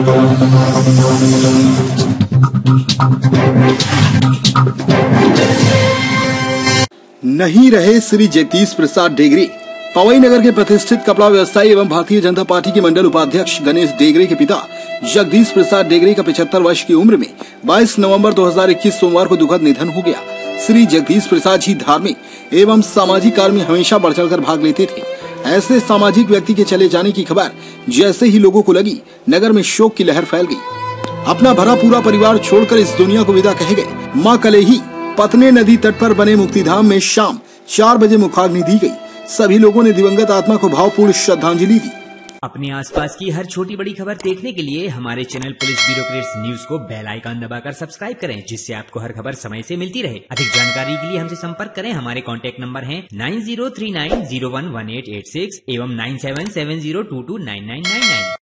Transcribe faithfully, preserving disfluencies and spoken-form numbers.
नहीं रहे श्री जगदीश प्रसाद डेगरे। पवई नगर के प्रतिष्ठित कपड़ा व्यवसायी एवं भारतीय जनता पार्टी के मंडल उपाध्यक्ष गणेश डेगरे के पिता जगदीश प्रसाद डेगरे का पचहत्तर वर्ष की उम्र में बाईस नवंबर दो हज़ार इक्कीस सोमवार को दुखद निधन हो गया। श्री जगदीश प्रसाद जी धार्मिक एवं सामाजिक कार्य में हमेशा बढ़ चढ़ कर भाग लेते थे। ऐसे सामाजिक व्यक्ति के चले जाने की खबर जैसे ही लोगों को लगी, नगर में शोक की लहर फैल गई। अपना भरा पूरा परिवार छोड़कर इस दुनिया को विदा कह गए। मां कलेही पतने नदी तट पर बने मुक्तिधाम में शाम चार बजे मुखाग्नि दी गई। सभी लोगों ने दिवंगत आत्मा को भावपूर्ण श्रद्धांजलि दी। अपने आसपास की हर छोटी बड़ी खबर देखने के लिए हमारे चैनल पुलिस ब्यूरोक्रेट्स न्यूज को बेल आइकन दबाकर सब्सक्राइब करें, जिससे आपको हर खबर समय से मिलती रहे। अधिक जानकारी के लिए हमसे संपर्क करें। हमारे कॉन्टैक्ट नंबर हैं nine zero three nine zero one one eight eight six एवं nine seven seven zero two two nine nine nine nine.